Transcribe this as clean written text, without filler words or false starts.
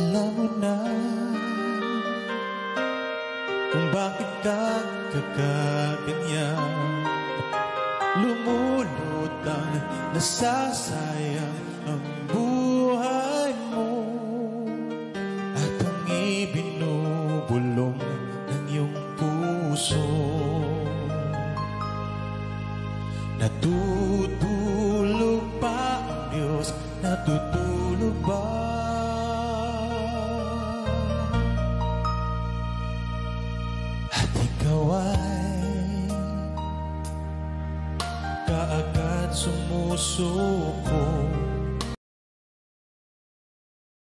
Alam mo na kung bakit ka kakaganyan. Lumulutang, nasasayang ang buhay mo, at ang ibinubulong ng iyong puso. Natutulog ba ang Diyos? Natutulog ba? At ikaw ay kaagad sumusuko.